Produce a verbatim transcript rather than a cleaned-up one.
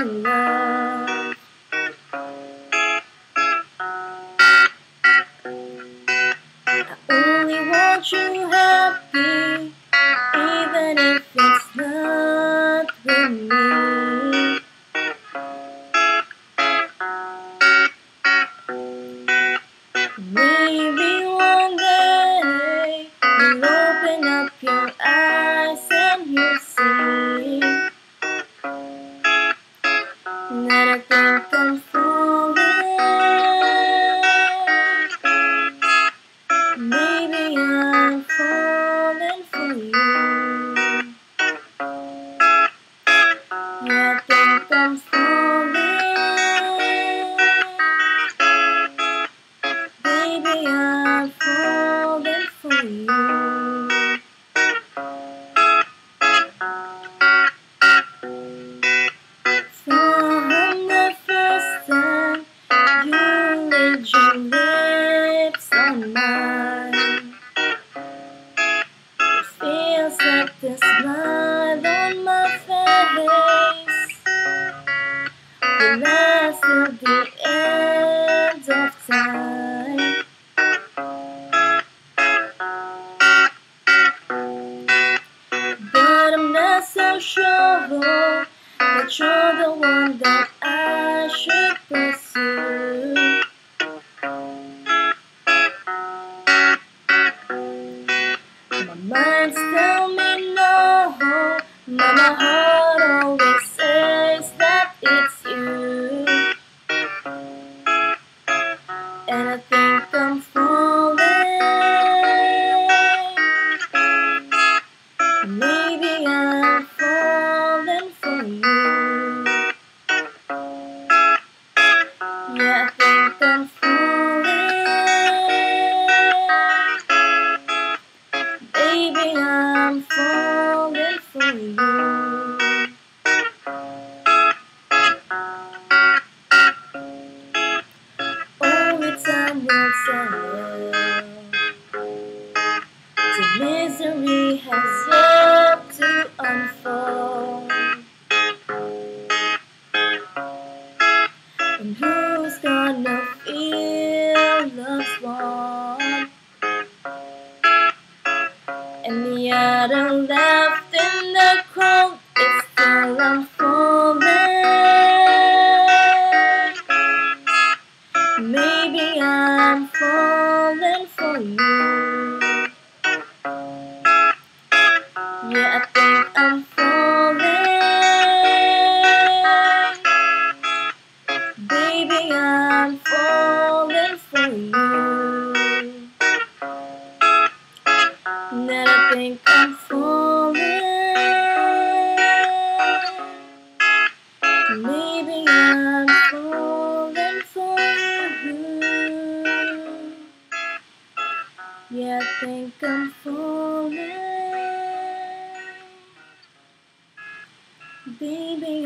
in love. I only want you happy, even if it's not with me. Maybe one day you'll open up your eyes and you'll see that I think I'm falling. Maybe I'm falling for you. Yeah, I think I'm falling. Baby, I'm falling for you. From the first time you laid your lips on mine, it feels like the smile on my face will last till the end of time. But I'm not so sure that you're the one that I should pursue. My mind's tell me no, but my heart always says that it's you. And I think I'm falling. Maybe I'm falling for you. Yeah, I think I'm falling. Baby, I'm falling for you. Only time will tell. The misery has yet to unfold. And who's gonna feel love's warm? And the other left in the cold, it's still unfolding. Maybe I'm falling for you. Yeah, I think I'm falling. Baby, I'm falling for you. Then I think I'm falling. Maybe I'm falling for you. Yeah, I think I'm falling. Baby,